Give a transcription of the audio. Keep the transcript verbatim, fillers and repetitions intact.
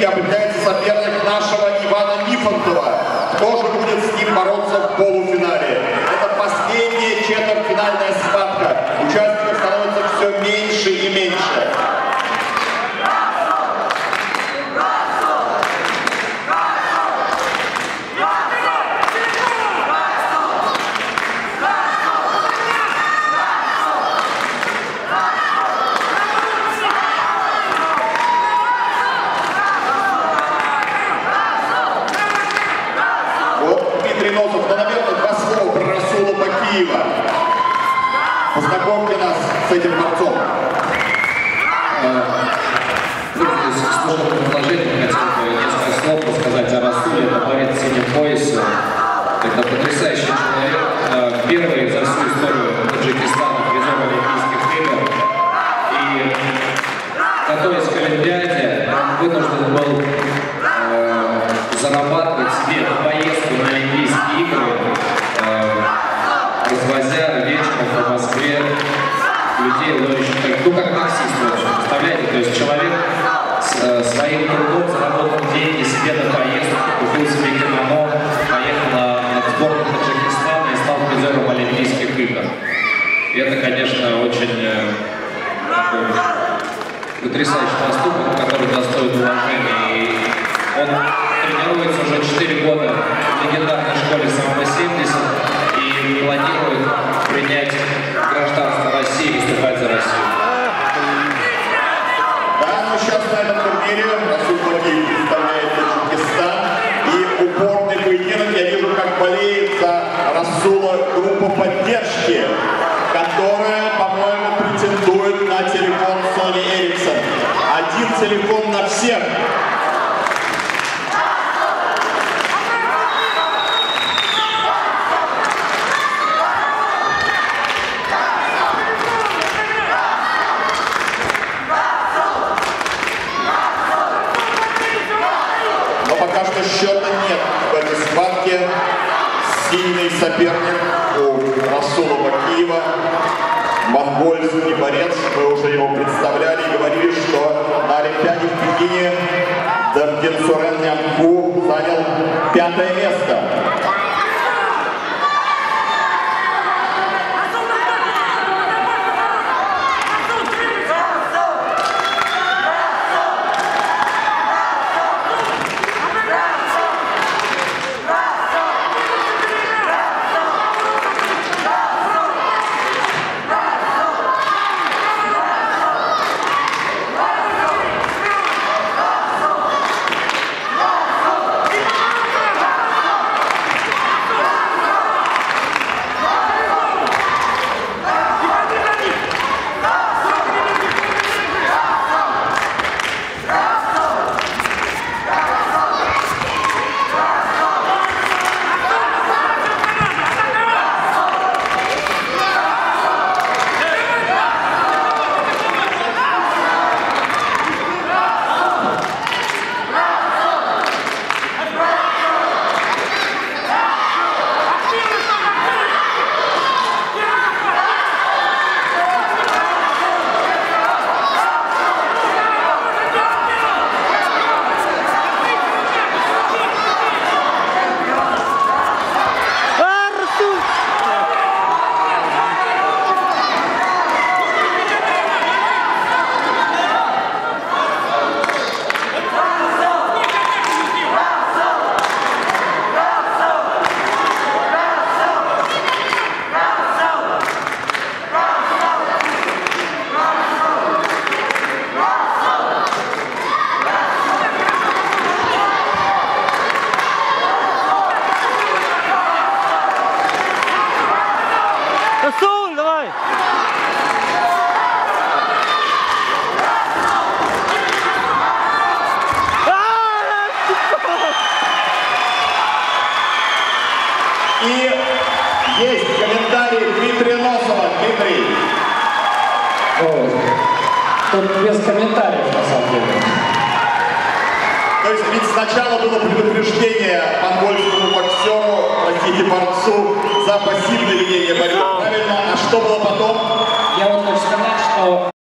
России определяется соперник нашего Ивана Нифонтова. Кто же будет с ним бороться в полуфинале? Это последняя четвертьфинальная схватка. Участников становится все меньше и меньше. Но, наверное, два слова про Расула Бакиева. Познакомьте нас с этим борцом. Сложное предложение, хотел бы несколько слов рассказать о Расуле. Это борец в синем поясе. Это потрясающий человек. Первый за всю историю Таджикистана призер Олимпийских игр. И, готовясь к Олимпиаде, он вынужден был э, зарабатывать себе поездку на Олимпийские игры, э, развозя вечером по Москве людей, ловящих, ну как таксист, в общем, представляете, то есть человек с, э, своим трудом заработал деньги себе на поездку, купил себе кимоно, поехал на, на сборную Таджикистана и стал призером Олимпийских игр. И это, конечно, очень э, такой потрясающий поступок, который достоин уважения. И он тренируется уже четыре года в легендарной школе самбо семьдесят и планирует принять гражданство России и выступать за Россию. Да, но сейчас на этом турнире Расул Бакиев представляет Таджикистан. И упорный поединок. Я вижу, как болеет за Расула группа поддержки, которая, по-моему, претендует на телефон Sony Ericsson. Один телефон на всех. Пока что счета нет в этой схватке. Сильный соперник у Расула Бакиева. Монгольский борец. Мы уже его представляли и говорили, что на Олимпиаде в Пекине Давгинсурен Нямку занял пятое место. Расул, давай! И есть комментарий Дмитрия Носова. Дмитрий. Ой, тут без комментариев, на самом деле. То есть ведь сначала было предупреждение монгольскому боксеру, простите, борцу, за пассивное ведение борьбы, правильно? А что было потом? Я вот хочу сказать, что